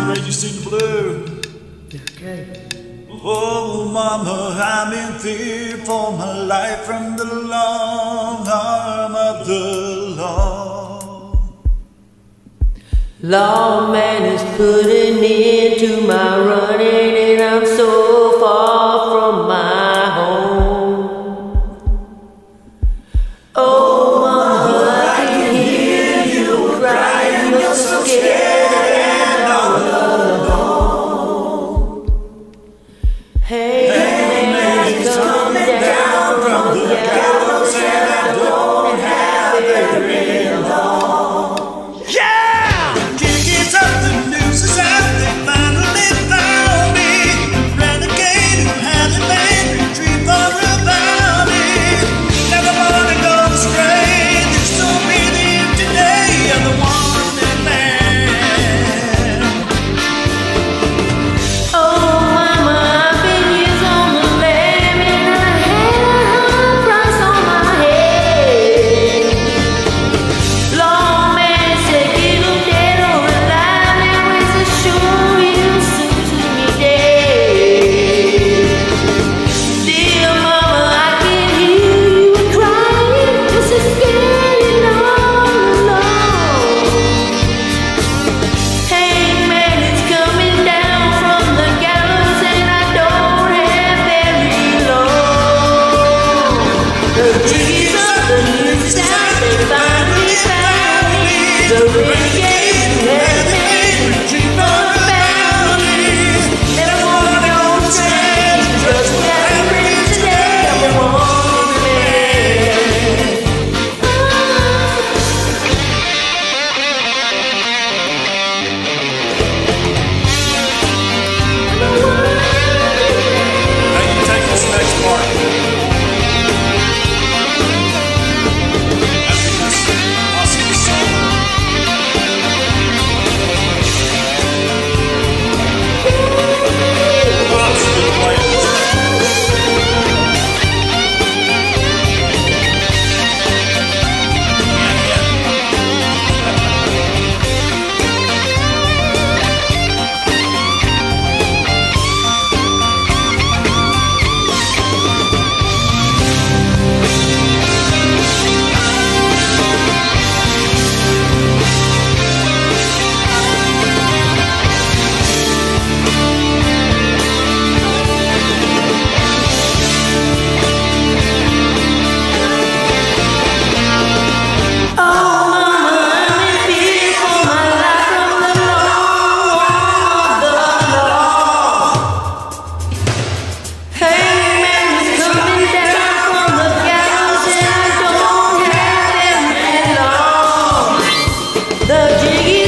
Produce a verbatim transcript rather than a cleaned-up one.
you sing the blue. Okay. Oh, mama, I'm in fear for my life from the long arm of the law. Lawman is putting into my running, and I'm so far from my home. Oh, mama, I can hear you crying, you're so scared and all alone. Hey, hey man, it's coming down from the gallows, and I don't have very long. Yeah! Kick up, the news is out, they finally found me. Renegade who had a man retrieve for a bounty. Never wanna go astray, there's no meaning today of the wanted man. Oh, mama, I've been years on the lam, and I had a high price on my head. Lawman said, get 'em dead or alive, now it's a sure he'll soon to me dead. Dear mama, I can hear you crying, just as scared and all alone. Hangman is coming down from the gallows, and I don't have very long. The jiggies of the new style, they finally found me. The renegade who had made a dream for a bounty. Never wanna go strange, just what happened today, I'm the wanted man. Now you take this next part. After this, I'll sing a song. Oh, it's a good play. Yeah, yeah. Oh, mama, I'm in fear for my life from the long arm of the law. Hangman is coming down from the gallows, and I don't have very long. The jiggy